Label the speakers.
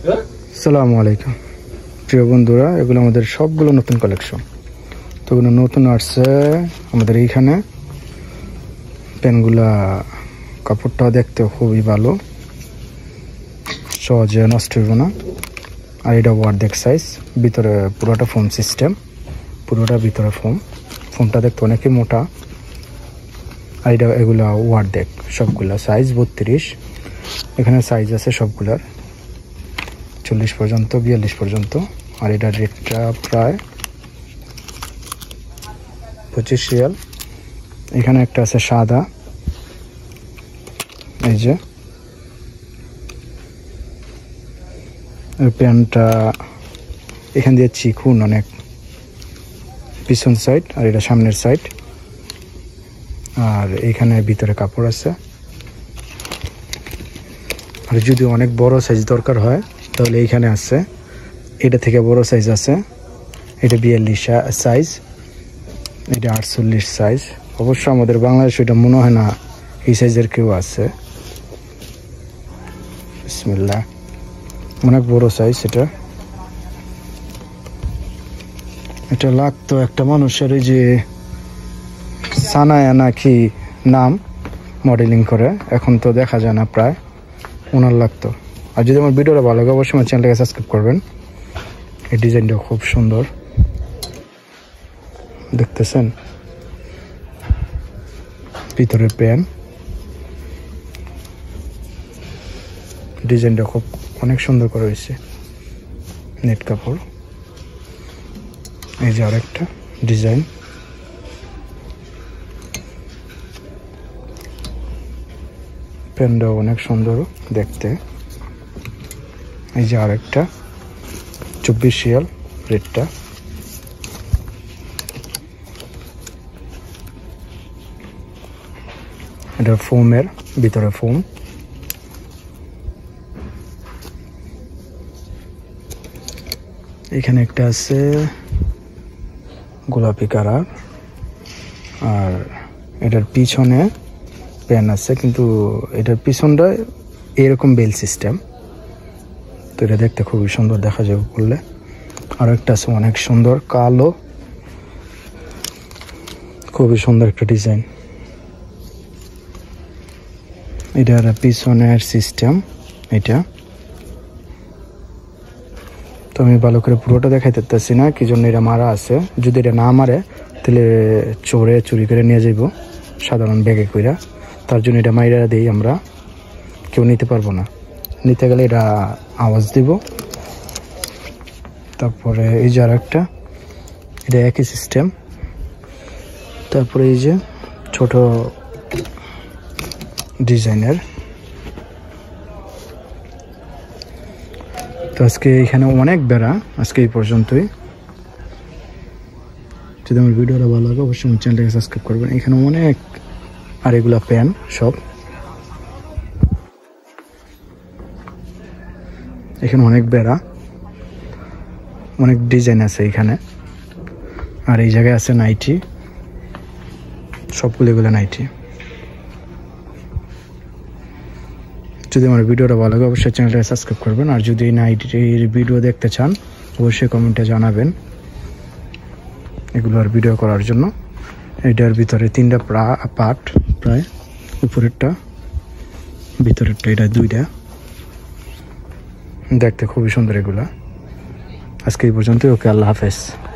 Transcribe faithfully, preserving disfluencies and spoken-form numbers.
Speaker 1: আসসালামু আলাইকুম প্রিয় বন্ধুরা, এগুলো আমাদের সবগুলো নতুন কালেকশন। তো এগুলো নতুন আসছে আমাদের এইখানে। পেনগুলা কাপড়টা দেখতে খুবই ভালো, সহজে নষ্ট হইব না। আর এটা ওয়ার্ডেক সাইজ, ভিতরে পুরোটা ফোম সিস্টেম, পুরোটা ভিতরে ফোম। ফোমটা দেখতে অনেকই মোটা। আর এটা এগুলা ওয়ার্ডেক, সবগুলা সাইজ বত্রিশ। এখানে সাইজ আছে সবগুলার চল্লিশ পর্যন্ত, বিয়াল্লিশ পর্যন্ত। আর এটার রেটটা প্রায় পঁচিশ রিয়াল। এখানে একটা আছে সাদা, এই যে প্যান্টটা এখান দিয়ে চিকুন অনেক, পিছন সাইড আর এটা সামনের সাইড। আর এইখানে ভিতরে কাপড় আছে। আর যদি অনেক বড় সাইজ দরকার হয় তাহলে এইখানে আছে, এটা থেকে বড় সাইজ আছে। এটা বিয়াল্লিশ সাইজ, এটা আটচল্লিশ সাইজ। অবশ্য আমাদের বাংলাদেশে এটা মনে হয় না এই সাইজের কেউ আছে। বিসমিল্লাহ, অনেক বড় সাইজ এটা। এটা লাগতো একটা মানুষের, এই যে সানায়া নাকি নাম, মডেলিং করে, এখন তো দেখা যায় না প্রায়, ওনার লাগতো। আর যদি আমার ভিডিওটা ভালো লাগে অবশ্যই আমার চ্যানেলটাকে সাবস্ক্রাইব করবেন। এই ডিজাইনটা খুব সুন্দর, দেখতেছেন ভিতরে পেন। ডিজাইনটা খুব অনেক সুন্দর করে হয়েছে, নেট কাপড়। এই যে আরেকটা ডিজাইন, পেনটাও অনেক সুন্দর দেখতে। এই যে আরেকটা চব্বিশ রিয়াল রেটটা। এটা ফোমের, ভিতরে ফোম। এখানে একটা আছে গোলাপি কালার। আর এটার পিছনে পেন আছে, কিন্তু এটার পিছনটা এরকম বেল সিস্টেম। তো এটা দেখতে খুবই সুন্দর দেখা যাবে করলে। আর একটা আছে অনেক সুন্দর কালো, খুবই সুন্দর একটা ডিজাইন। এটার পিছনের সিস্টেম এটা। তো আমি ভালো করে পুরোটা দেখাইতে পারতেছি না, কি জন্য এটা মারা আছে। যদি এটা না মারে তাহলে চোরে চুরি করে নিয়ে যাইব সাধারণ ব্যাগে কইরা। তার জন্য এটা মাইরা দিই আমরা, কেউ নিতে পারবো না। নিতে গেলে এটা আওয়াজ দিব। তারপরে এই যে আর একটা, এটা একই সিস্টেম। তারপরে এই যে ছোট ডিজাইনের। তো আজকে এখানে অনেক বেড়া, আজকে এই পর্যন্তই। যদি আমার ভিডিওটা ভালো লাগে অবশ্যই আমার চ্যানেলটাকে সাবস্ক্রাইব করবেন। এখানে অনেক, আর এগুলা পেন সব। এখানে অনেক বেড়া, অনেক ডিজাইন আছে এখানে। আর এই জায়গায় আছে নাইটি, সবগুলো এগুলো নাইটি। যদি আমার ভিডিওটা ভালো লাগে অবশ্যই চ্যানেলটাকে সাবস্ক্রাইব করবেন। আর যদি এই নাইটির ভিডিও দেখতে চান অবশ্যই কমেন্টে জানাবেন এগুলোর ভিডিও করার জন্য। এটার ভিতরে তিনটা পার্ট, প্রায় উপরেরটা, ভিতরেরটা, এটা দুইটা। দেখতে খুবই সুন্দর এগুলা। আজকে এই পর্যন্তই। ওকে, আল্লাহ হাফেজ।